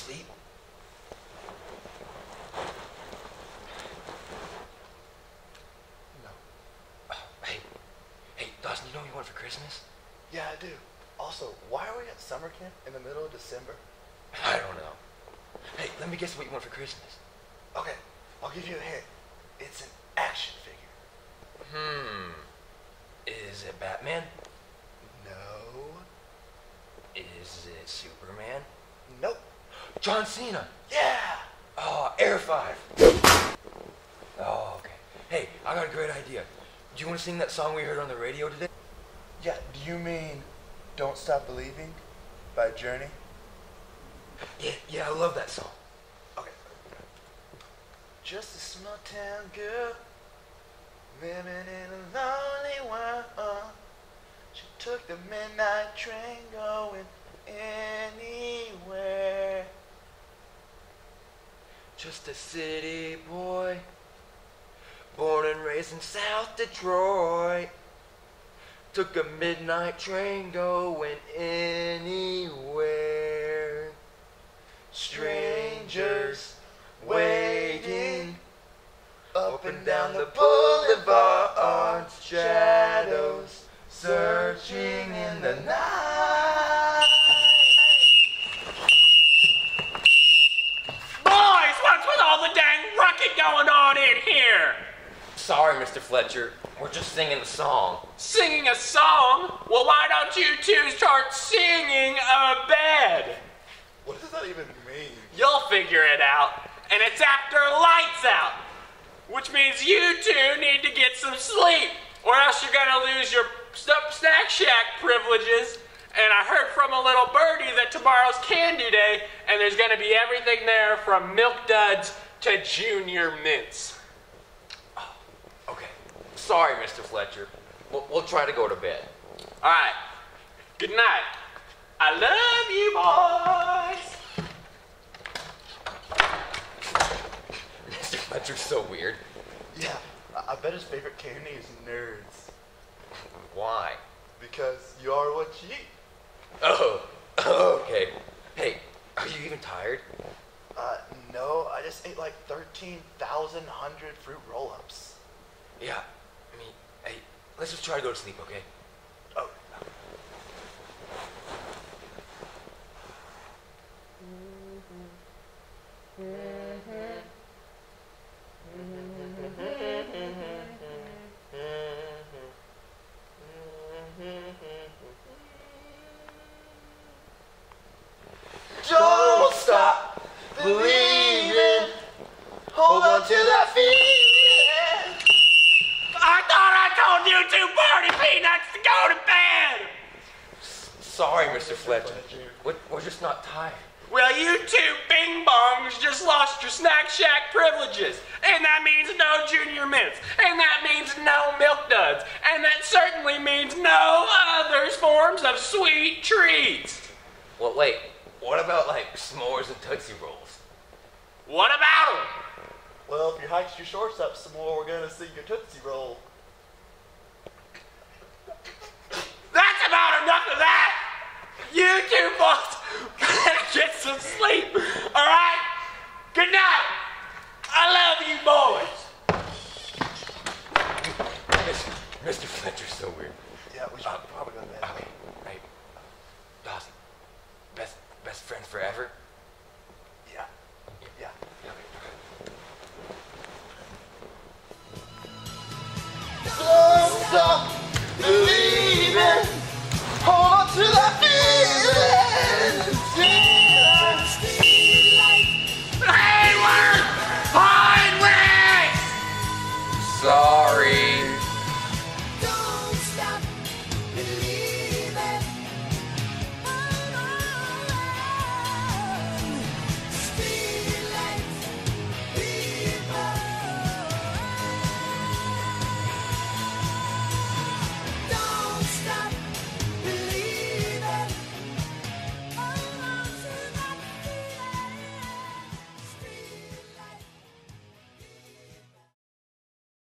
sleep? No. Hey, Dawson, you know what you want for Christmas? Yeah, I do. Also, why are we at summer camp in the middle of December? I don't know. Hey, let me guess what you want for Christmas. Okay, I'll give you a hint. It's an action figure. Is it Batman? No. Is it Superman? Nope. John Cena? Yeah! Oh, Air 5. Oh, okay. Hey, I got a great idea. Do you want to sing that song we heard on the radio today? Yeah, do you mean Don't Stop Believing by Journey? Yeah, I love that song. Okay. Just a small town girl living in a lonely world. She took the midnight train going anywhere. Just a city boy, born and raised in South Detroit. Took a midnight train going anywhere. Strangers waiting up and down the boulevard. Shadows searching in the night. Boys, what's with all the dang rucking going on in here? Sorry, Mr. Fletcher. We're just singing the song. Singing a song? Well, why don't you two start singing a bed? What does that even mean? You'll figure it out. And it's after lights out, which means you two need to get some sleep, or else you're gonna lose your Snack Shack privileges. And I heard from a little birdie that tomorrow's Candy Day, and there's gonna be everything there from Milk Duds to Junior Mints. Okay. Sorry, Mr. Fletcher. We'll try to go to bed. All right. Good night. I love you, boys. Mr. Fletcher's so weird. Yeah, I bet his favorite candy is Nerds. Why? Because you are what you eat. Oh, okay. Hey, are you even tired? No, I just ate like 13,000 fruit roll-ups. Yeah. I mean, hey, let's just try to go to sleep, okay? Oh. Don't stop believing. Hold on to that feeling. I thought I told you two party peanuts to go to bed. Sorry, Mr. Fletcher. We're just not tired. Well, you two bing bongs just lost your Snack Shack privileges. And that means no Junior Mints. And that means no Milk Duds. And that certainly means no other forms of sweet treats. Well, wait. What about, like, s'mores and Tootsie Rolls? What about them? Well, if you hiked your shorts up some more, we're gonna see your Tootsie Roll. That's about enough of that. You two boys gotta get some sleep. All right? Good night. I love you, boys. Mr. Fletcher's so weird. Yeah, we should probably go to bed. Okay.